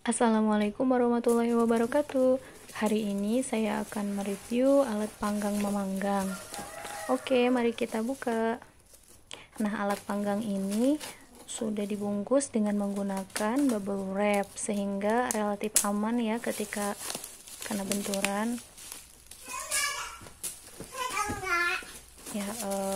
Assalamualaikum warahmatullahi wabarakatuh. Hari ini saya akan mereview alat panggang memanggang. Oke, mari kita buka. Nah, alat panggang ini sudah dibungkus dengan menggunakan bubble wrap sehingga relatif aman ya ketika kena benturan. Ya,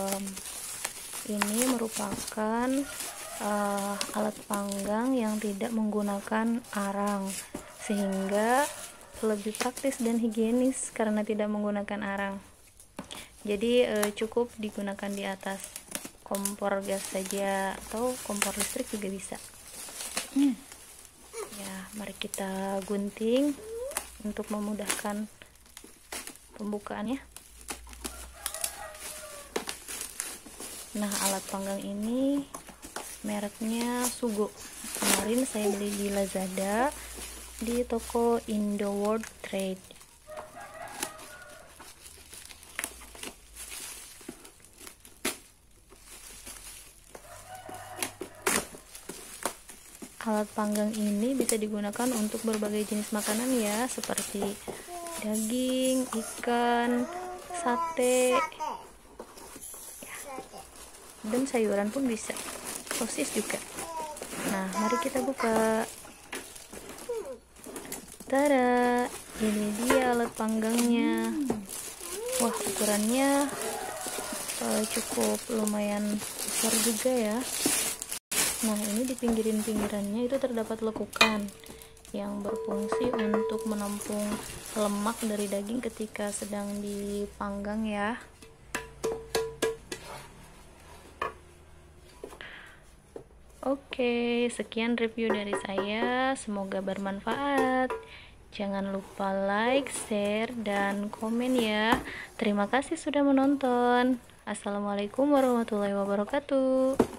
ini merupakan alat panggang yang tidak menggunakan arang sehingga lebih praktis dan higienis karena tidak menggunakan arang. Jadi cukup digunakan di atas kompor gas saja atau kompor listrik juga bisa. Ya, mari kita gunting untuk memudahkan pembukaannya. Nah, alat panggang ini mereknya Sugo. Kemarin saya beli di Lazada di toko Indoworld Trade. Alat panggang ini bisa digunakan untuk berbagai jenis makanan ya, seperti daging, ikan, sate, dan sayuran pun bisa, sosis juga. Nah, mari kita buka. Tada, ini dia alat panggangnya. Wah, ukurannya cukup lumayan besar juga ya. Nah, ini di pinggirannya itu terdapat lekukan yang berfungsi untuk menampung lemak dari daging ketika sedang dipanggang ya. Oke, sekian review dari saya. Semoga bermanfaat. Jangan lupa like, share, dan komen ya. Terima kasih sudah menonton. Assalamualaikum warahmatullahi wabarakatuh.